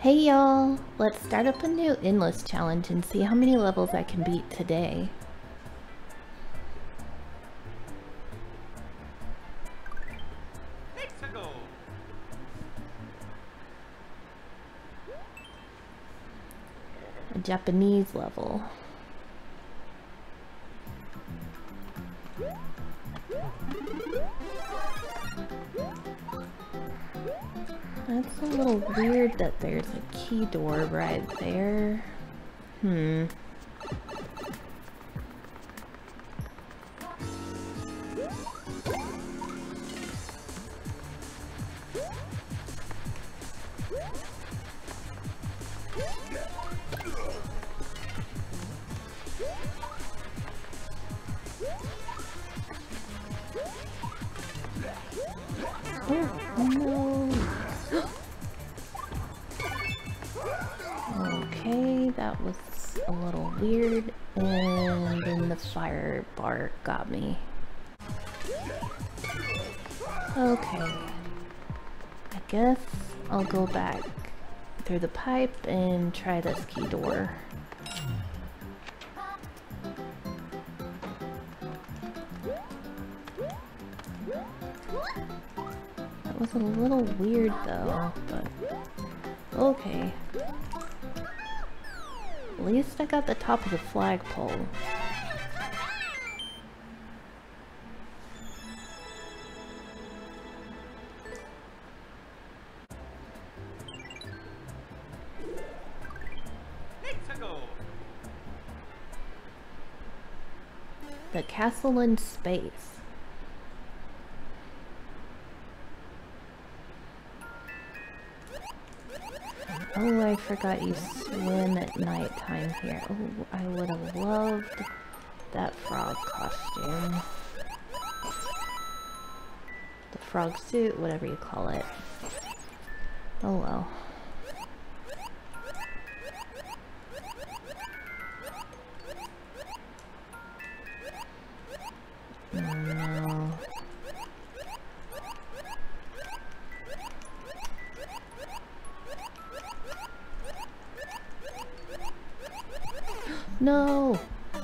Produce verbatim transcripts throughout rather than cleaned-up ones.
Hey y'all! Let's start up a new Endless challenge and see how many levels I can beat today. A Japanese level. That's a little weird that there's a key door right there. Hmm. Oh, no. Okay, that was a little weird, and then the fire bar got me. Okay, I guess I'll go back through the pipe and try this key door. That was a little weird though, but okay. At least I got the top of the flagpole. The castle in space. Oh, I forgot you swim at nighttime here. Oh, I would have loved that frog costume. The frog suit, whatever you call it. Oh well. Oh no. No!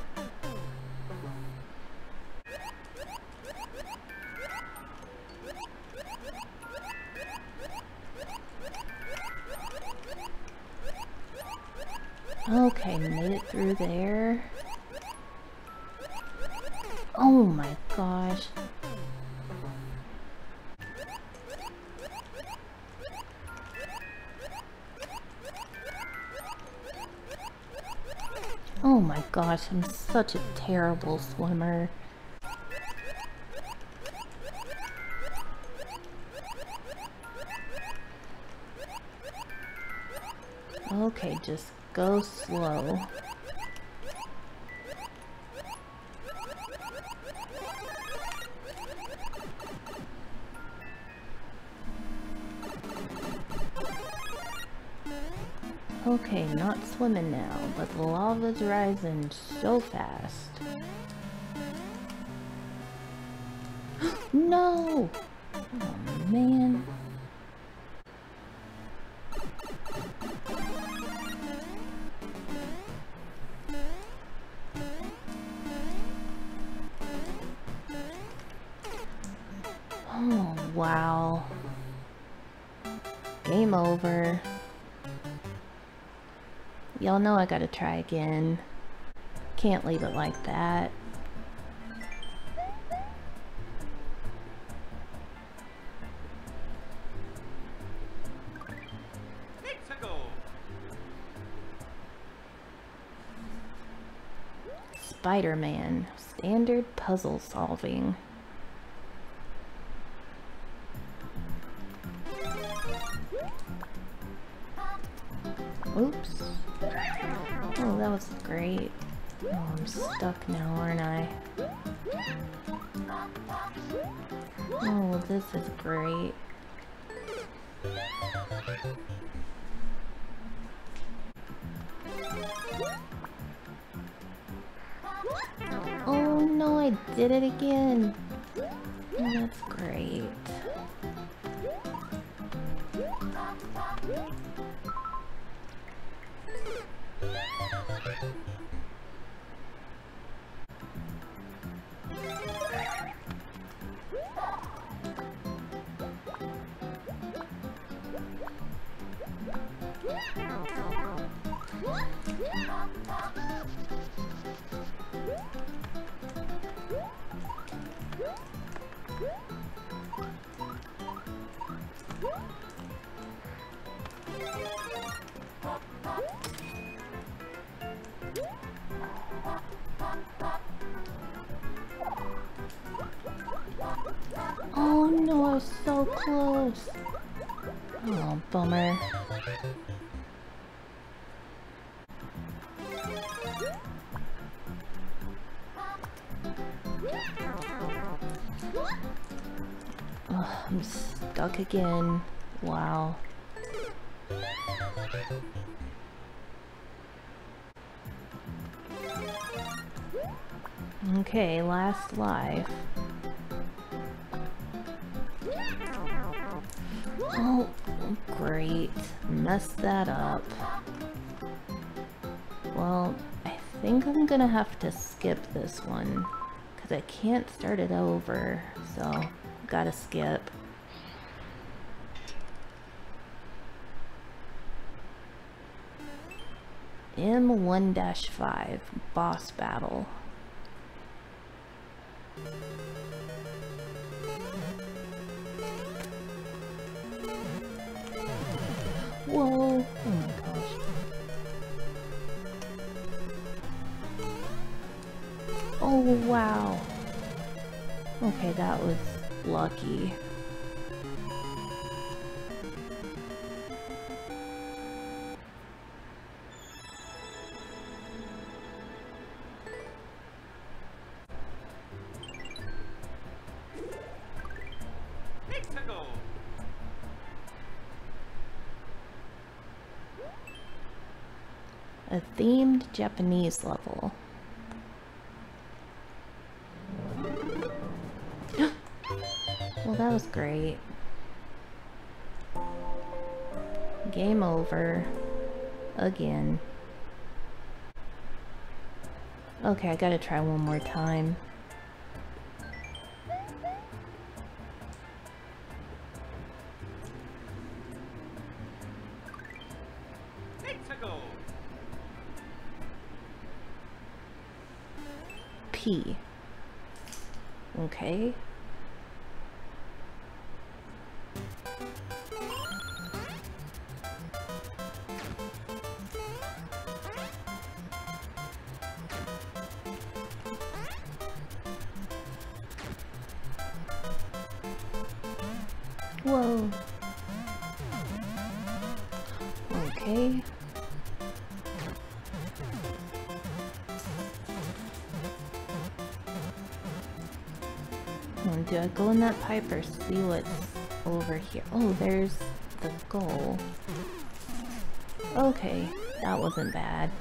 Okay, made it through there. Oh my gosh. Oh my gosh, I'm such a terrible swimmer. Okay, just go slow. Okay, not swimming now, but the lava's rising so fast. No! Oh man. Oh wow. Game over. Y'all know I gotta try again. Can't leave it like that. Spider-Man. Standard puzzle solving. Oops. Oh, that was great. Oh, I'm stuck now, aren't I? Oh, this is great. Oh no, I did it again. Oh, that's great. Oh no, I was so close. Oh, bummer. Oh, I'm stuck again. Wow. Okay, last life. Oh, great. Messed that up. Well, I think I'm gonna have to skip this one, because I can't start it over, so gotta skip. M one dash five, boss battle. Whoa! Oh my gosh. Oh wow! Okay, that was lucky. A themed Japanese level. Well, that was great. Game over. Again. Okay, I gotta try one more time. P. Okay. Whoa. Okay. Oh, do I go in that pipe or see what's over here? Oh, there's the goal. Okay, that wasn't bad.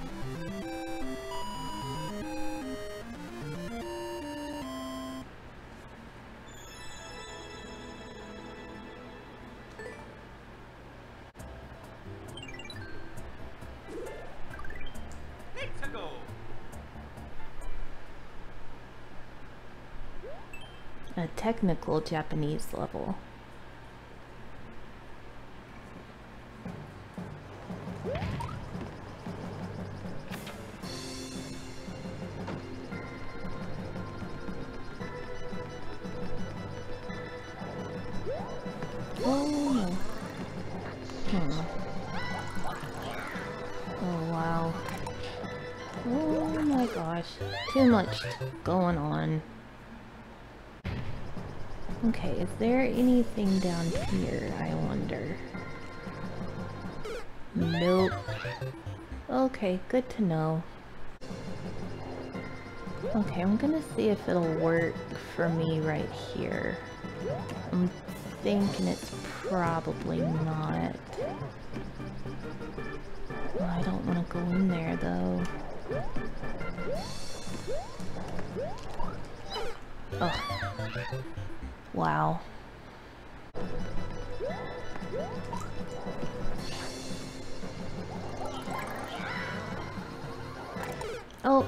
A technical Japanese level. Oh. Hmm. Oh wow. Oh my gosh. Too much going on. Okay, is there anything down here, I wonder? Nope. Okay, good to know. Okay, I'm gonna see if it'll work for me right here. I'm thinking it's probably not. Oh, I don't want to go in there though. Oh. Wow. Oh.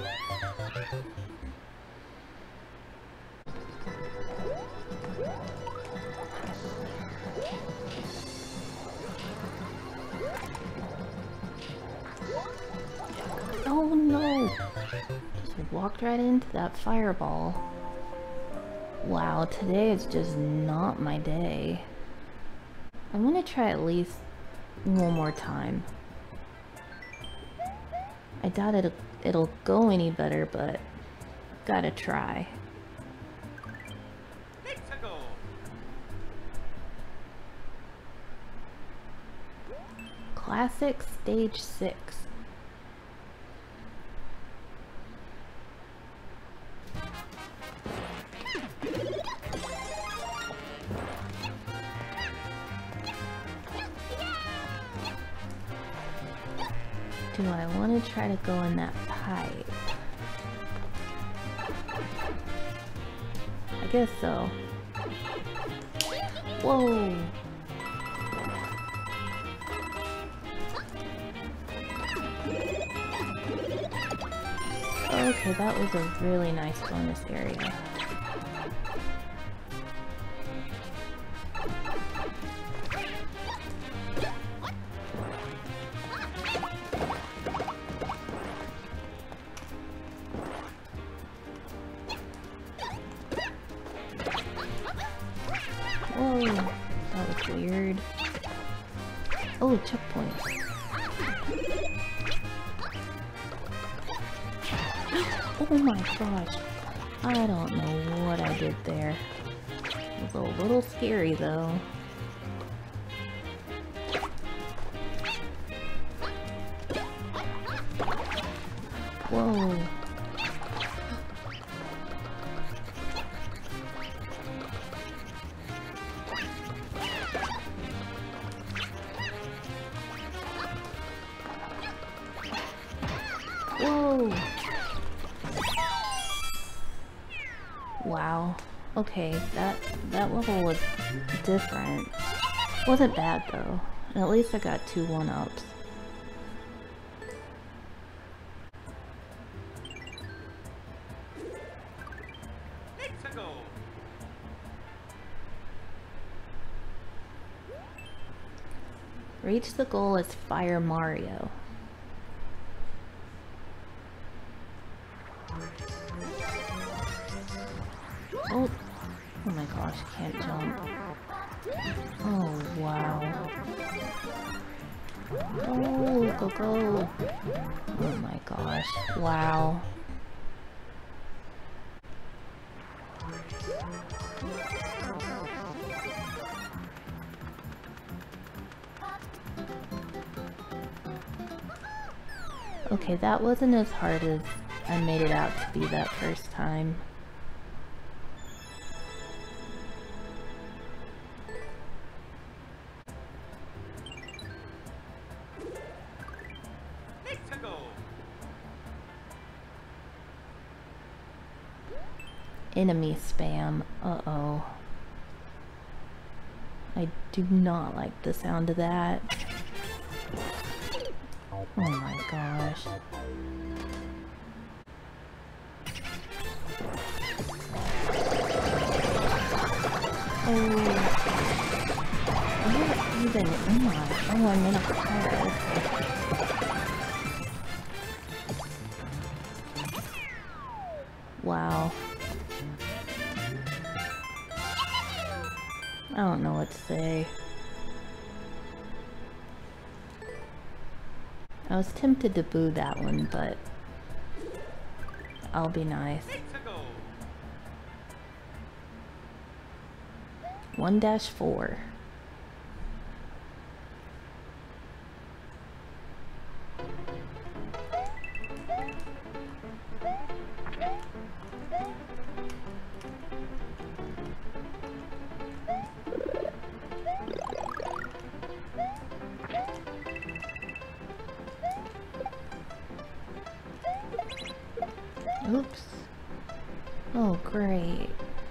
Just walked right into that fireball. Wow, today is just not my day. I want to try at least one more time. I doubt it'll, it'll go any better, but gotta try. Classic stage six. Do I want to try to go in that pipe? I guess so. Whoa! Okay, that was a really nice bonus area. Whoa, that was weird. Oh, checkpoint. Oh my gosh, I don't know what I did there. It was a little scary though. Whoa. Whoa. Wow. Okay, that that level was different. Wasn't bad though. And at least I got two one-ups. Reach the goal as Fire Mario. Oh, oh my gosh, can't jump. Oh, wow. Oh, go, go. Oh my gosh, wow. Okay, that wasn't as hard as I made it out to be that first time. Enemy spam. Uh-oh. I do not like the sound of that. Oh my gosh. Oh. Where even am I? Oh, I'm in a car. Wow. I don't know what to say. I was tempted to boo that one, but I'll be nice. one dash four. Oops. Oh, great.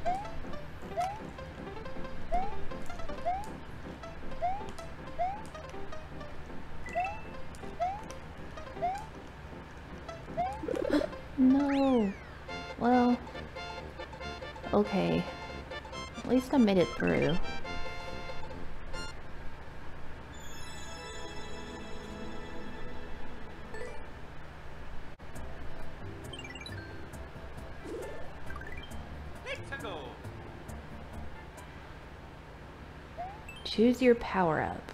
No. Well, okay. At least I made it through. choose your power up.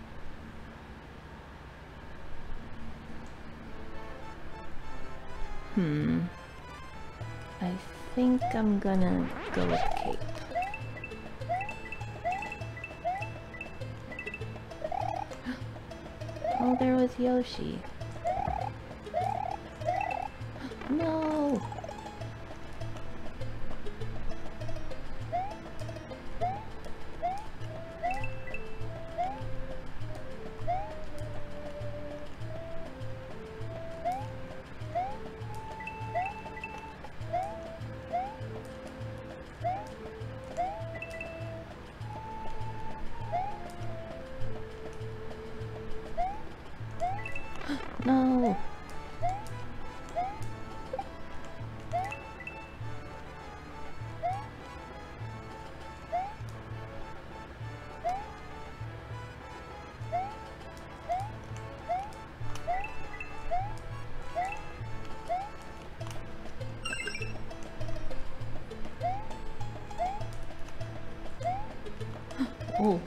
Hmm. I think I'm gonna go with cape. Oh, there was Yoshi. No! No! Oh.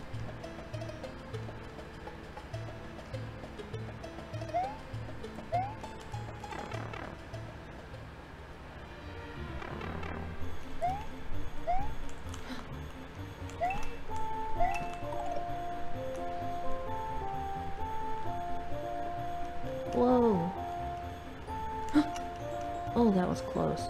Whoa. Oh, that was close.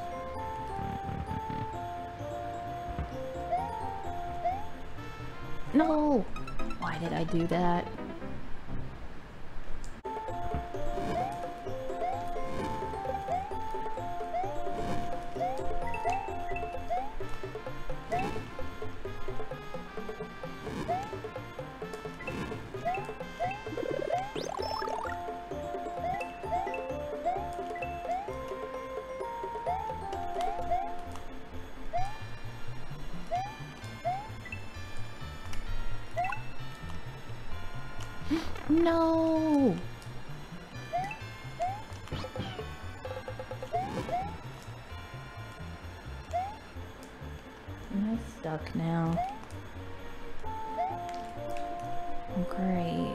No! Why did I do that? No! I'm stuck now. Great.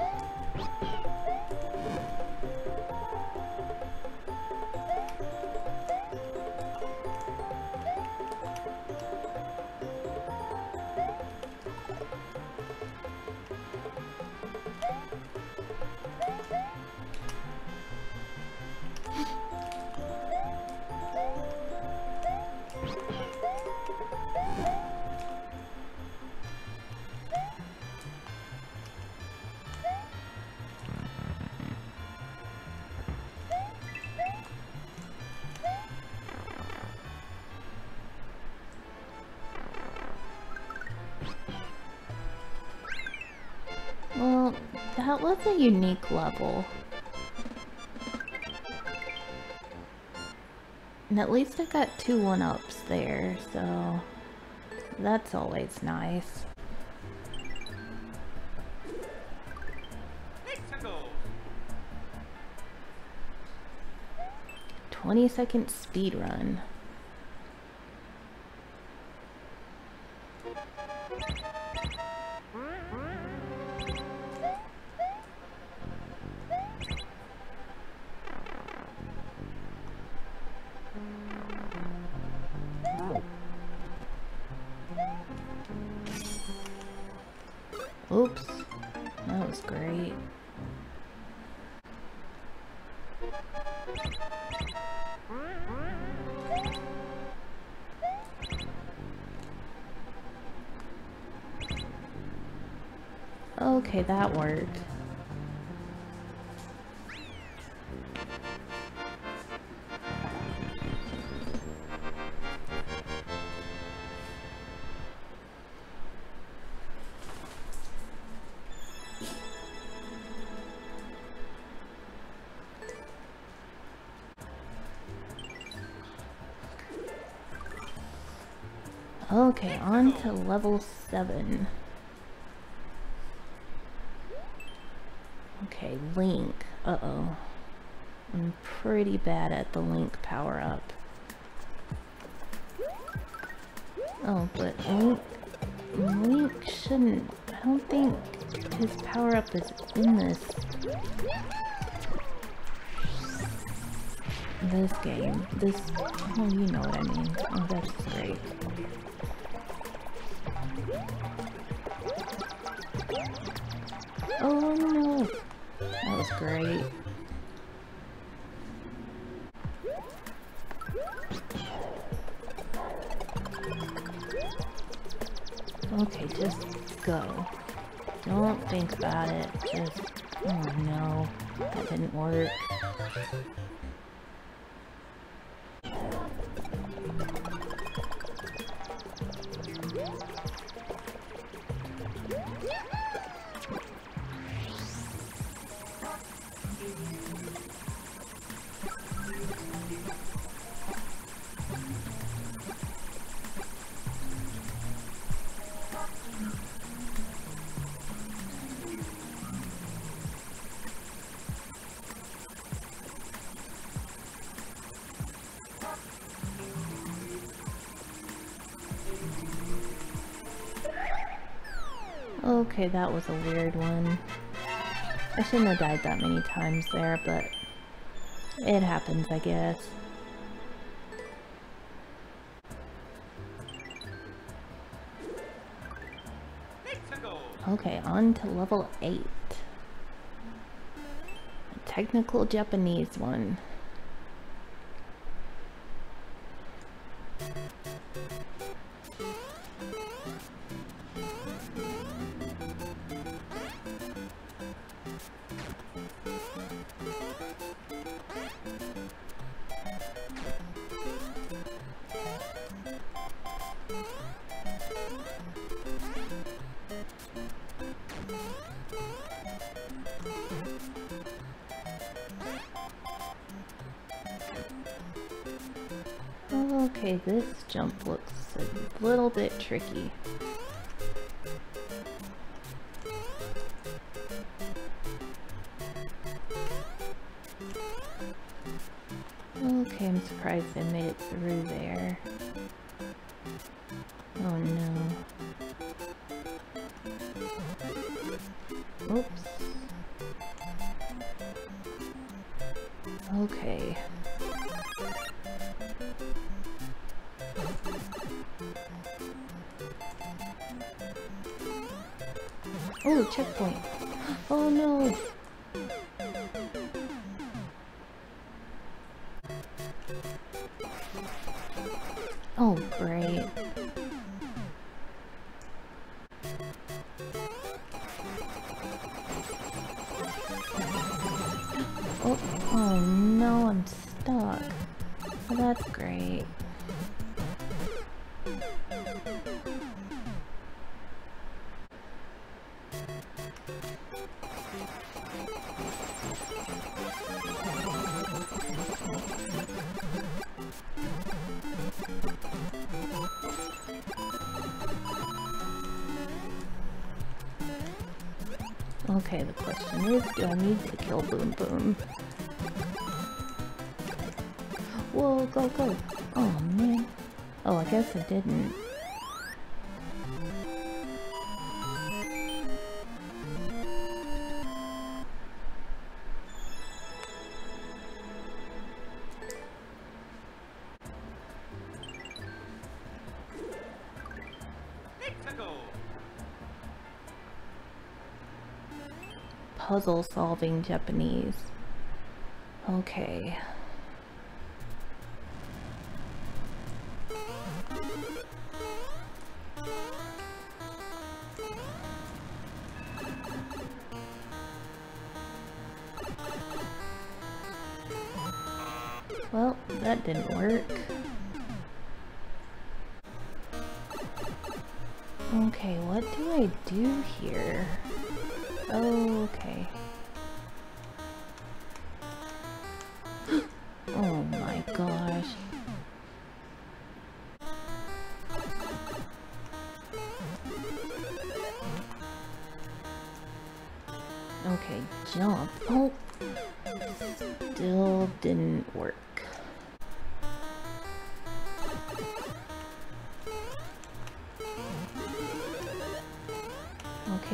Well, that was a unique level. And at least I got two one-ups there, so that's always nice. twenty second speed run. Oops, that was great. Okay, that worked. Okay, on to level seven. Okay, Link. Uh-oh. I'm pretty bad at the Link power-up. Oh, but Link Link shouldn't... I don't think his power-up is in this... This game. This... Oh, you know what I mean. Oh, that's great. Oh no! That was great. Okay, just go. Don't think about it. Just... Oh no. That didn't work. Okay, that was a weird one. I shouldn't have died that many times there, but it happens, I guess. Okay, on to level eight. A technical Japanese one. Okay, this jump looks a little bit tricky. Okay, I'm surprised I made it through there. Oh no. Oops. Okay. Oh, checkpoint. Oh no. Oh, great. Oh, oh no, I'm stuck. Well, that's great. Okay, the question is, do I need to kill Boom Boom? Whoa, go, go! Oh, man. Oh, I guess I didn't. Puzzle solving Japanese. Okay. Well, that didn't work. Okay, what do I do here? Oh, okay. Oh my gosh. Okay, jump. Oh, still didn't work.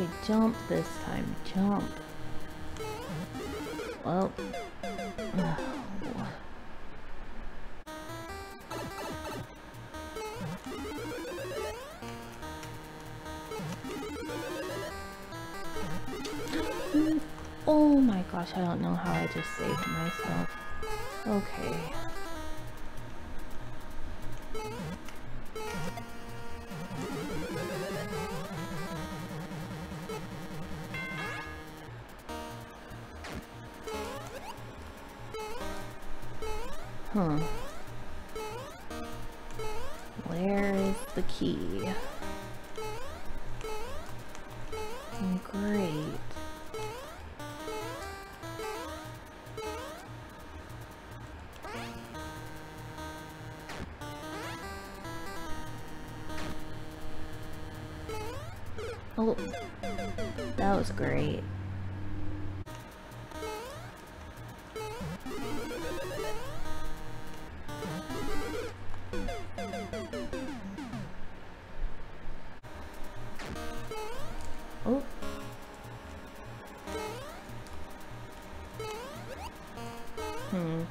Okay, jump this time. Jump. Well. Oh my gosh, I don't know how I just saved myself. Okay. Huh. Where is the key? Great. Oh, that was great. Oh. Hmm.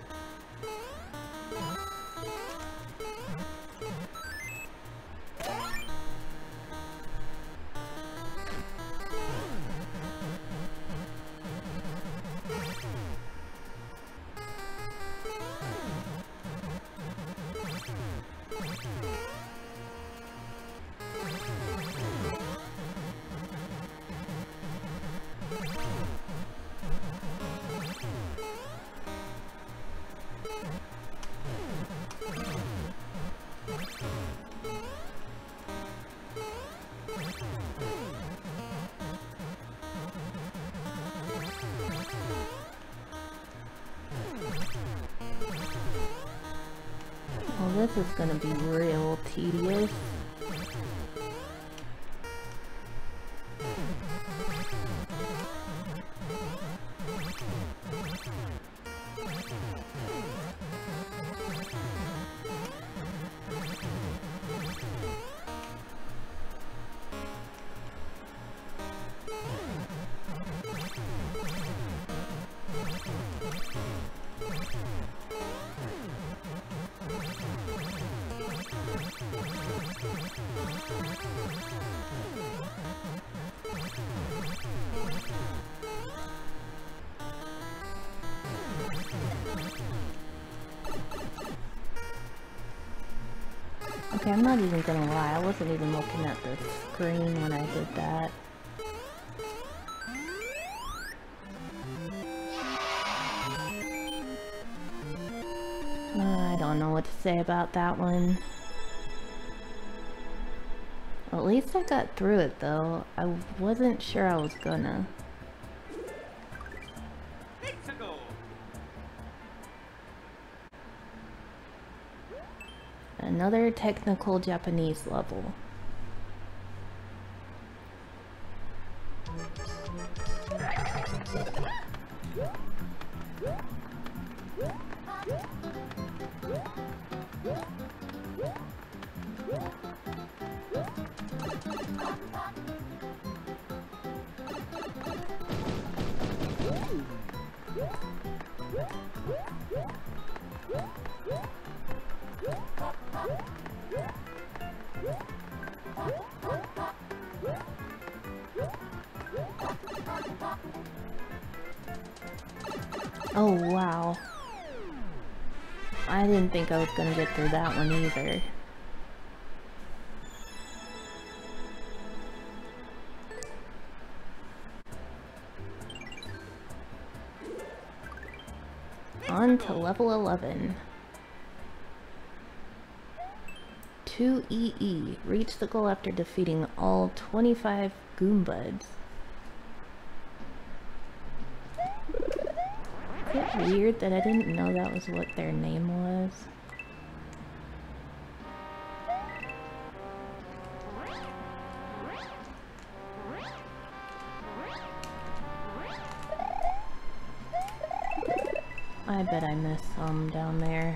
Well, this is gonna be real tedious. Okay, I'm not even gonna lie, I wasn't even looking at the screen when I did that. Uh, I don't know what to say about that one. Well, at least I got through it though. I wasn't sure I was gonna. Another technical Japanese level. Oh wow. I didn't think I was gonna get through that one either. On to level eleven. two E E. Reach the goal after defeating all twenty-five Goombas. Is it weird that I didn't know that was what their name was? I bet I missed some down there.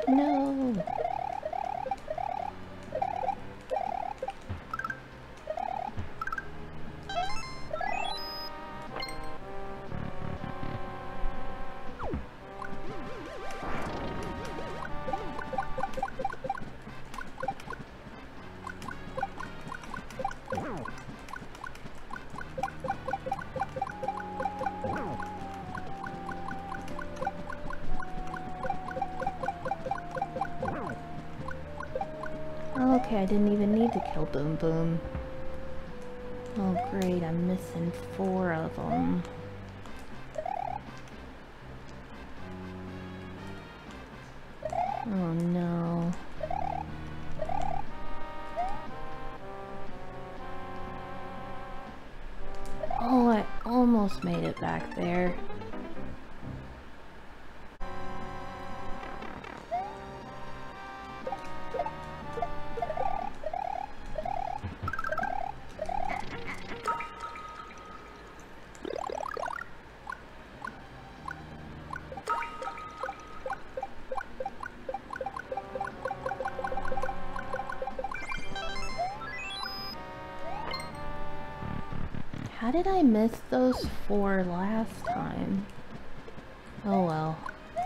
No! Okay, I didn't even need to kill Boom Boom. Oh great, I'm missing four of them. Oh no. Oh, I almost made it back there. How did I miss those four last time? Oh well.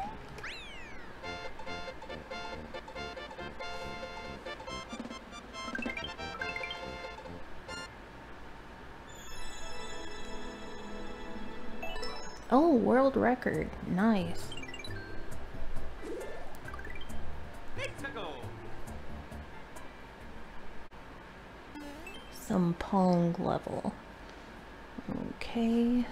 Oh, world record. Nice. Some Pong level. Okay.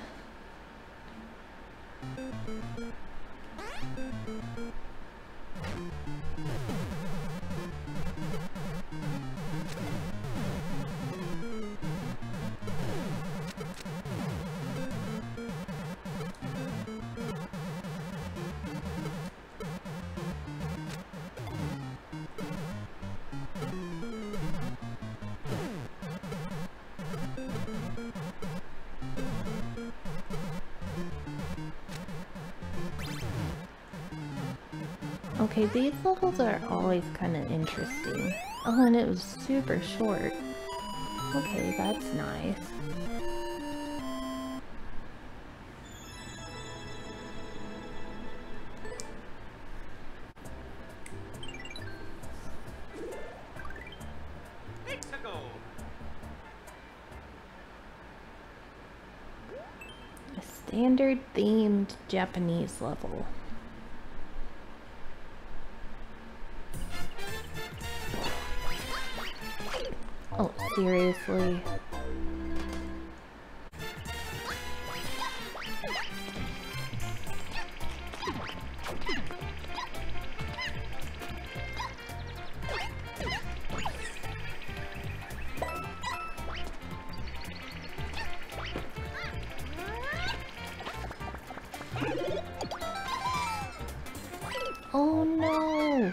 Okay, these levels are always kind of interesting. Oh, and it was super short. Okay, that's nice. A standard themed Japanese level. Oh, seriously? Oh no!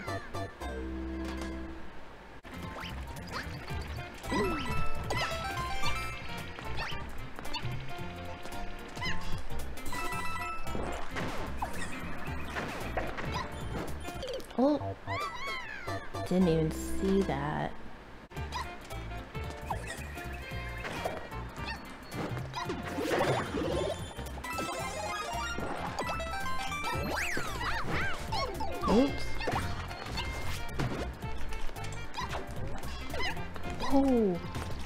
Oh, didn't even see that. Oops. Oh.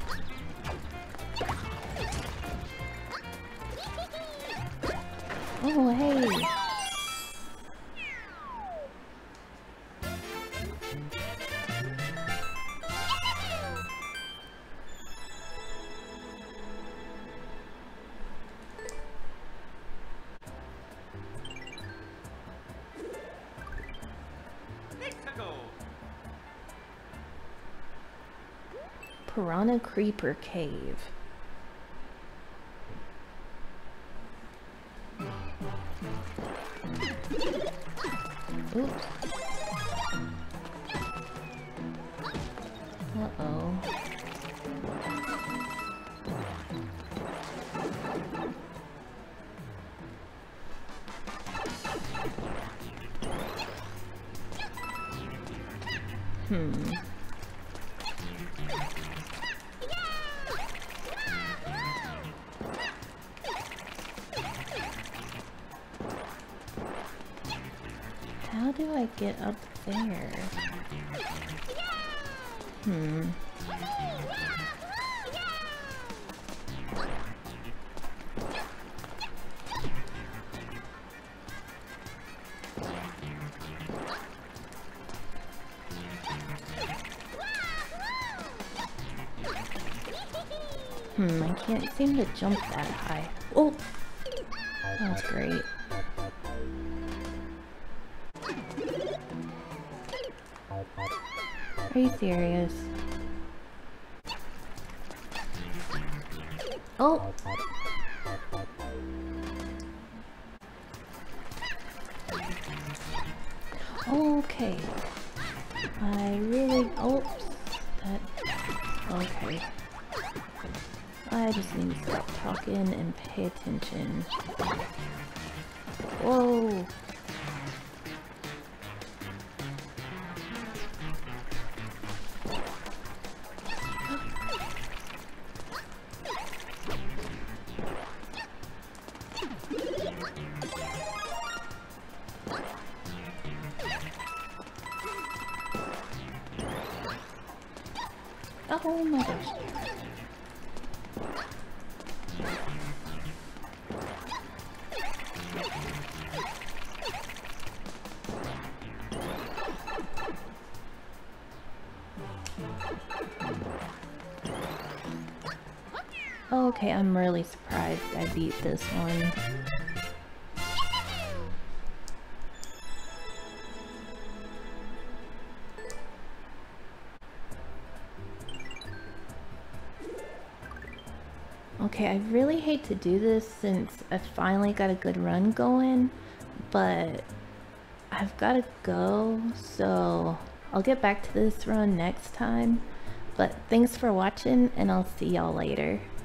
Oh, hey. Piranha Creeper Cave. Oops. Uh-oh. Hmm. How do I get up there? Hmm. Hmm, I can't seem to jump that high. Oh! That was great. Are you serious? Oh! Okay. I really... Oops. That... Okay. I just need to stop talking and pay attention. Whoa! Oh my gosh. Okay, I'm really surprised I beat this one. Okay, I really hate to do this since I finally got a good run going, but I've got to go, so I'll get back to this run next time. But thanks for watching, and I'll see y'all later.